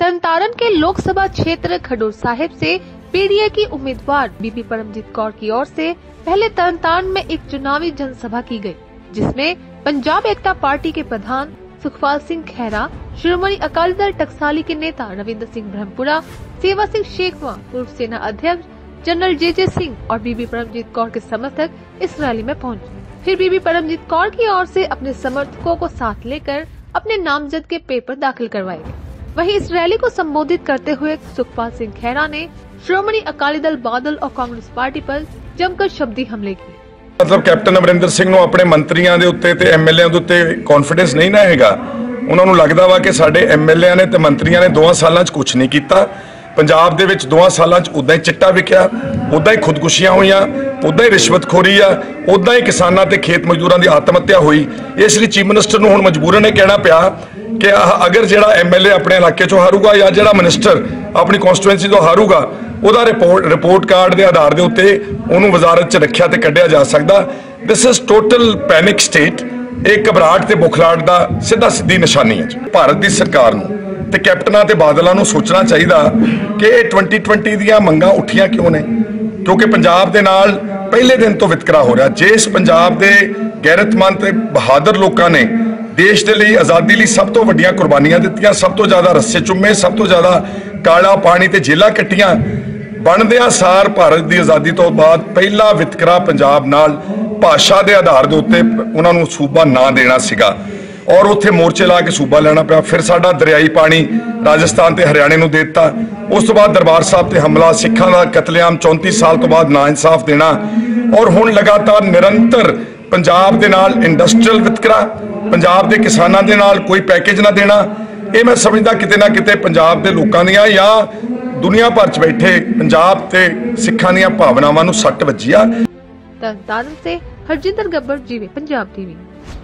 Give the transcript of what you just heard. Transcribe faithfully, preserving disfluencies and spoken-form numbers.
तरनतारन के लोकसभा क्षेत्र खडूर साहिब से पीडीए की उम्मीदवार बीबी परमजीत कौर की ओर से पहले तरनतारन में एक चुनावी जनसभा की गई, जिसमें पंजाब एकता पार्टी के प्रधान सुखपाल सिंह खैरा, श्रोमणी अकाली दल टकसाली के नेता रविंद्र सिंह ब्रह्मपुरा, सेवा सिंह शेखवा, पूर्व सेना अध्यक्ष जनरल जे जे सिंह और बीबी परमजीत कौर के समर्थक इस रैली में पहुंचे। फिर बीबी परमजीत कौर की ओर से अपने समर्थकों को साथ लेकर अपने नामजद के पेपर दाखिल करवाए गए। वहीं इस रैली को संबोधित करते हुए सुखपाल सिंह खैरा ने श्रोमणी अकाली दल बादल और कांग्रेस पार्टी पर जमकर शब्दी हमले किए। मतलब कैप्टन अमरिंदर सिंह ਨੂੰ ਆਪਣੇ ਮੰਤਰੀਆਂ ਦੇ ਉੱਤੇ ਤੇ ਐਮਐਲਏ ਦੇ ਉੱਤੇ ਕੌਨਫੀਡੈਂਸ ਨਹੀਂ ਨਾ ਹੈਗਾ। ਉਹਨਾਂ ਨੂੰ ਲੱਗਦਾ ਵਾ ਕਿ ਸਾਡੇ ਐਮਐਲਏ ਨੇ ਤੇ ਮੰਤਰੀਆਂ ਨੇ ਦੋਵਾਂ ਸਾਲਾਂ 'ਚ ਕੁਝ ਨਹੀਂ ਕੀਤਾ। ਪੰਜਾਬ ਦੇ ਵਿੱਚ ਦੋਵਾਂ ਸਾਲਾਂ 'ਚ ਉਦਾਂ ਹੀ ਚਿੱਟਾ ਵਿਕਿਆ, ਉਦਾਂ ਹੀ ਖੁਦਕੁਸ਼ੀਆਂ ਹੋਈਆਂ, ਉਦਾਂ ਹੀ ਰਿਸ਼ਵਤਖੋਰੀ ਆ, ਉਦਾਂ ਹੀ ਕਿਸਾਨਾਂ ਤੇ ਖੇਤ ਮਜ਼ਦੂਰਾਂ ਦੀ ਆਤਮ ਹੱਤਿਆ ਹੋਈ। ਇਸ ਲਈ ਚੀਫ ਮਿਨਿਸਟਰ ਨੂੰ ਹੁਣ ਮਜਬੂਰਨ ਇਹ ਕਹਿਣਾ ਪਿਆ ਕਿ ਅਗਰ ਜਿਹੜਾ ਐਮਐਲਏ ਆਪਣੇ ਇਲਾਕੇ 'ਚੋਂ ਹਾਰੂਗਾ ਜਾਂ ਜਿਹੜਾ ਮਿਨਿਸਟਰ ਆਪਣੀ ਕਨਸਟੀਟੂਐਂਸੀ ਤੋਂ ਹਾਰੂਗਾ ਉਹਦਾ ਰਿਪੋਰਟ ਰਿਪੋਰਟ ਕਾਰਡ ਦੇ ਆਧਾਰ ਦੇ ਉੱਤੇ ਉਹਨੂੰ ਵਜ਼ਾਰਤ 'ਚ ਰੱਖਿਆ ਤੇ ਕੱਢਿਆ ਜਾ ਸਕਦਾ। This is total panic state. ਇਹ ਘਬਰਾਹਟ ਤੇ ਬੁਖਲਾਹਟ ਦਾ ਸਿੱਧਾ ਸਿੱਧੀ ਨਿਸ਼ਾਨੀ ਹੈ। ਭਾਰਤ ਦੀ ਸਰਕਾਰ ਨੂੰ ਤੇ ਕੈਪਟਨਾਂ ਤੇ ਬਾਦਲਾਂ ਨੂੰ ਸੋਚਣਾ ਚਾਹੀਦਾ ਕਿ ਇਹ ट्वेंटी ट्वेंटी ਦੀਆਂ ਮੰਗਾਂ ਉੱਠੀਆਂ ਕਿਉਂ ਨੇ, ਕਿਉਂਕਿ ਪੰਜਾਬ ਦੇ ਨਾਲ ਪਹਿਲੇ ਦਿਨ ਤੋਂ ਵਿਤਕਰਾ ਹੋ ਰਿਹਾ। ਜਿਸ ਪੰਜਾਬ ਦੇ ਗੈਰਤਮੰਦ ਤੇ ਬਹਾਦਰ ਲੋਕਾਂ ਨੇ ਦੇਸ਼ ਦੇ ਲਈ ਆਜ਼ਾਦੀ ਲਈ ਸਭ ਤੋਂ ਵੱਡੀਆਂ ਕੁਰਬਾਨੀਆਂ ਦਿੱਤੀਆਂ, ਸਭ ਤੋਂ ਜ਼ਿਆਦਾ ਰੱਸੇ ਚੁੰਮੇ, ਸਭ ਤੋਂ ਜ਼ਿਆਦਾ ਕਾਲਾ ਪਾਣੀ ਤੇ ਜੇਲਾਂ ਕੱਟੀਆਂ, ਬਣਦਿਆਂ ਸਾਰ ਭਾਰਤ ਦੀ ਆਜ਼ਾਦੀ ਤੋਂ ਬਾਅਦ ਪਹਿਲਾ ਵਿਤਕਰਾ ਪੰਜਾਬ ਨਾਲ ਭਾਸ਼ਾ ਦੇ ਆਧਾਰ ਦੇ ਉੱਤੇ ਉਹਨਾਂ ਨੂੰ ਸੂਬਾ ਨਾ ਦੇਣਾ ਸੀਗਾ ਔਰ ਉੱਥੇ ਮੋਰਚੇ ਲਾ ਕੇ ਸੂਬਾ ਲੈਣਾ ਪਿਆ। ਫਿਰ ਸਾਡਾ ਦਰਿਆਈ ਪਾਣੀ ਰਾਜਸਥਾਨ ਤੇ ਹਰਿਆਣੇ ਨੂੰ ਦੇ ਦਿੱਤਾ। ਉਸ ਤੋਂ ਬਾਅਦ ਦਰਬਾਰ ਸਾਹਿਬ ਤੇ ਹਮਲਾ, ਸਿੱਖਾਂ ਦਾ ਕਤਲੇਆਮ, ਚੌਂਤੀ ਸਾਲ ਤੋਂ ਬਾਅਦ ਨਾ ਇਨਸਾਫ ਦੇਣਾ ਔਰ ਹੁਣ ਲਗਾਤਾਰ ਨਿਰੰਤਰ ਪੰਜਾਬ ਦੇ ਨਾਲ ਇੰਡਸਟਰੀਅਲ ਵਿਤਕਰਾ, ਪੰਜਾਬ ਦੇ ਕਿਸਾਨਾਂ ਦੇ ਨਾਲ ਕੋਈ ਪੈਕੇਜ ਨਾ ਦੇਣਾ। ਇਹ ਮੈਂ ਸਮਝਦਾ ਕਿਤੇ ਨਾ ਕਿਤੇ ਪੰਜਾਬ ਦੇ ਲੋਕਾਂ ਦੀਆਂ ਜਾਂ ਦੁਨੀਆ ਭਰ 'ਚ ਬੈਠੇ ਪੰਜਾਬ ਤੇ ਸਿੱਖਾਂ ਦੀਆਂ ਭਾਵਨਾਵਾਂ ਨੂੰ ਸੱਟ ਵੱਜੀ ਆ। ਤਰਨਤਾਰਨ से हरजिंदर गब्बर, जीवे पंजाब टीवी।